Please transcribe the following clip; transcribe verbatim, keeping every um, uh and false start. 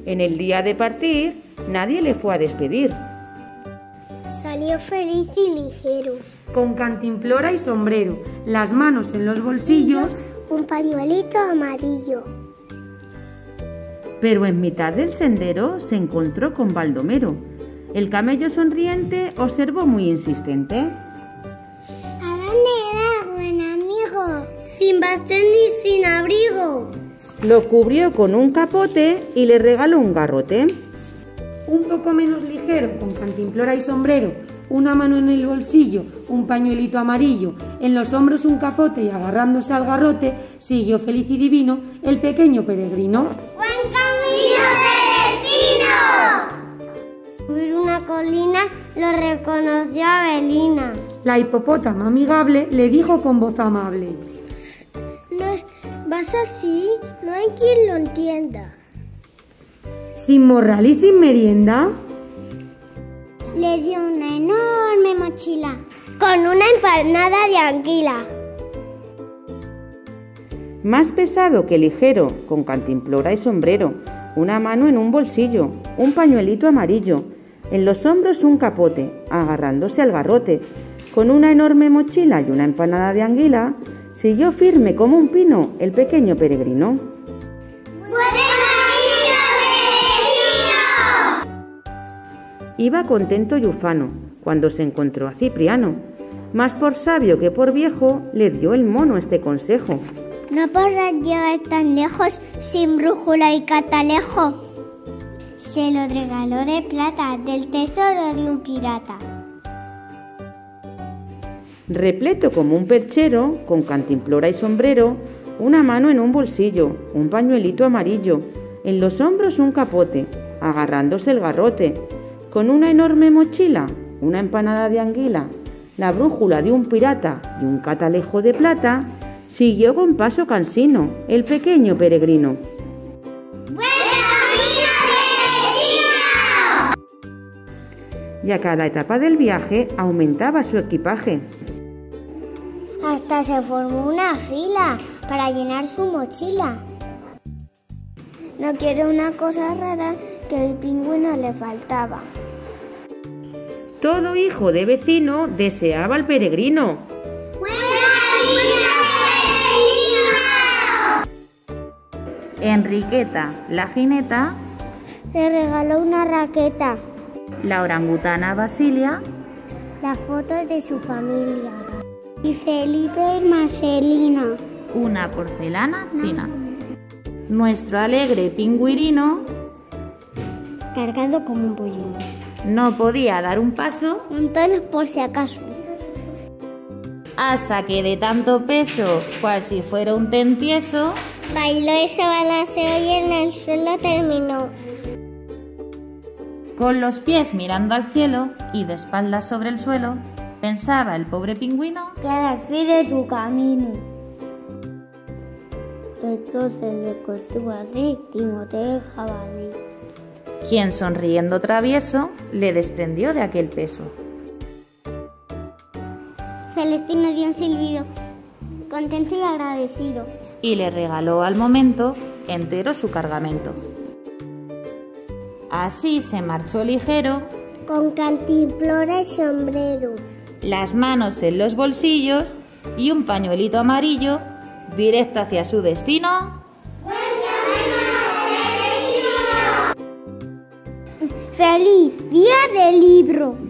En el día de partir, nadie le fue a despedir. Salió feliz y ligero, con cantimplora y sombrero, las manos en los bolsillos, un pañuelito amarillo. Pero en mitad del sendero se encontró con Baldomero. El camello sonriente observó muy insistente. ¿A dónde vas, buen amigo? Sin bastón ni sin abrigo. Lo cubrió con un capote y le regaló un garrote. Un poco menos ligero, con cantimplora y sombrero, una mano en el bolsillo, un pañuelito amarillo, en los hombros un capote y agarrándose al garrote, siguió feliz y divino el pequeño peregrino. ¡Buen camino de destino! Subir una colina lo reconoció Abelina. La hipopótama amigable le dijo con voz amable: No, vas así, no hay quien lo entienda. ¿Sin morral y sin merienda? Le dio una enorme mochila con una empanada de anguila. Más pesado que ligero, con cantimplora y sombrero, una mano en un bolsillo, un pañuelito amarillo, en los hombros un capote, agarrándose al garrote, con una enorme mochila y una empanada de anguila, siguió firme como un pino el pequeño peregrino. Iba contento y ufano cuando se encontró a Cipriano. Más por sabio que por viejo le dio el mono este consejo: no podrás llegar tan lejos sin brújula y catalejo. Se lo regaló de plata, del tesoro de un pirata. Repleto como un perchero, con cantimplora y sombrero, una mano en un bolsillo, un pañuelito amarillo, en los hombros un capote, agarrándose el garrote, con una enorme mochila, una empanada de anguila, la brújula de un pirata y un catalejo de plata, siguió con paso cansino el pequeño peregrino. ¡Buen camino de destino! Y a cada etapa del viaje aumentaba su equipaje. Hasta se formó una fila para llenar su mochila. No quiero una cosa rara que el pingüino le faltaba. Todo hijo de vecino deseaba al peregrino. ¡Buen camino de destino! Enriqueta, la jineta, le regaló una raqueta, la orangutana Basilia, las fotos de su familia, y Felipe y Marcelina, una porcelana china. Nuestro alegre pingüirino, cargado como un pollino, no podía dar un paso, montones por si acaso, hasta que de tanto peso, cual si fuera un tentieso, bailó y se balanceó y en el suelo terminó. Con los pies mirando al cielo y de espaldas sobre el suelo, pensaba el pobre pingüino que era el fin de su camino. Entonces le contó así Timoteo el jabalí, quien sonriendo travieso le desprendió de aquel peso. Celestino dio un silbido, contento y agradecido, y le regaló al momento entero su cargamento. Así se marchó ligero, con cantimplora y sombrero, las manos en los bolsillos y un pañuelito amarillo, directo hacia su destino. ¡Feliz día del libro!